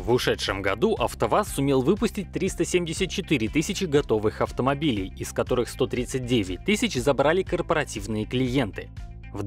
В ушедшем году АвтоВАЗ сумел выпустить 374 тысячи готовых автомобилей, из которых 139 тысяч забрали корпоративные клиенты. В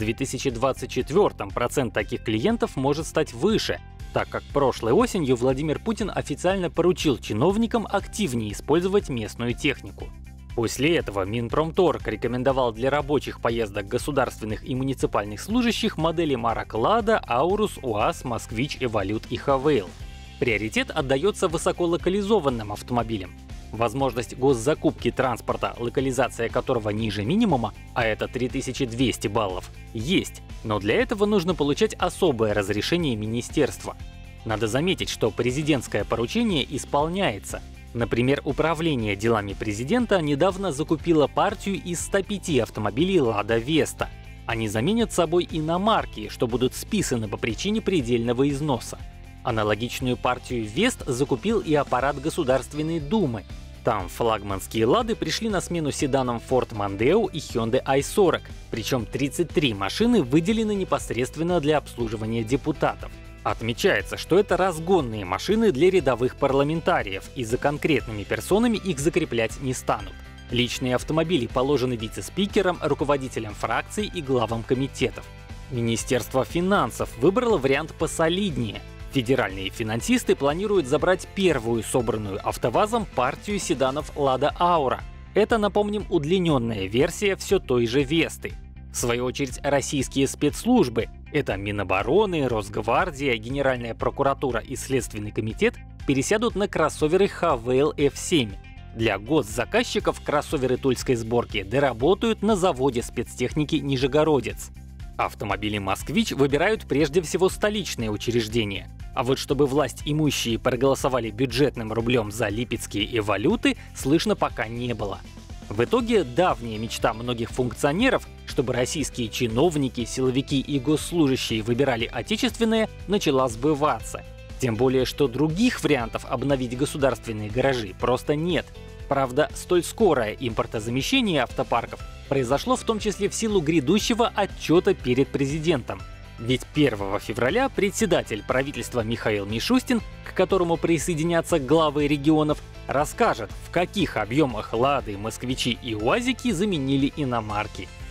2024 процент таких клиентов может стать выше, так как прошлой осенью Владимир Путин официально поручил чиновникам активнее использовать местную технику. После этого Минпромторг рекомендовал для рабочих поездок государственных и муниципальных служащих модели марок Lada, Aurus, УАЗ, Москвич, Эволют и Хавейл. Приоритет отдается высоколокализованным автомобилям. Возможность госзакупки транспорта, локализация которого ниже минимума, а это 3200 баллов, есть, но для этого нужно получать особое разрешение министерства. Надо заметить, что президентское поручение исполняется. Например, Управление делами президента недавно закупило партию из 105 автомобилей Lada Vesta. Они заменят собой иномарки, что будут списаны по причине предельного износа. Аналогичную партию Вест закупил и аппарат Государственной Думы. Там флагманские Лады пришли на смену седанам Ford Mondeo и Hyundai i40, причем 33 машины выделены непосредственно для обслуживания депутатов. Отмечается, что это разгонные машины для рядовых парламентариев, и за конкретными персонами их закреплять не станут. Личные автомобили положены вице-спикерам, руководителям фракций и главам комитетов. Министерство финансов выбрало вариант посолиднее. Федеральные финансисты планируют забрать первую собранную АвтоВАЗом партию седанов Lada Aura. Это, напомним, удлиненная версия все той же Весты. В свою очередь, российские спецслужбы — это Минобороны, Росгвардия, Генеральная прокуратура и Следственный комитет — пересядут на кроссоверы Хавейл F7. Для госзаказчиков кроссоверы тульской сборки доработают на заводе спецтехники Нижегородец. Автомобили «Москвич» выбирают прежде всего столичные учреждения. А вот чтобы власть имущие проголосовали бюджетным рублем за липецкие эволюты, слышно пока не было. В итоге давняя мечта многих функционеров, чтобы российские чиновники, силовики и госслужащие выбирали отечественные, начала сбываться. Тем более, что других вариантов обновить государственные гаражи просто нет. Правда, столь скорое импортозамещение автопарков произошло в том числе в силу грядущего отчета перед президентом. Ведь 1 февраля председатель правительства Михаил Мишустин, к которому присоединятся главы регионов, расскажет, в каких объемах Лады, Москвичи и УАЗики заменили иномарки.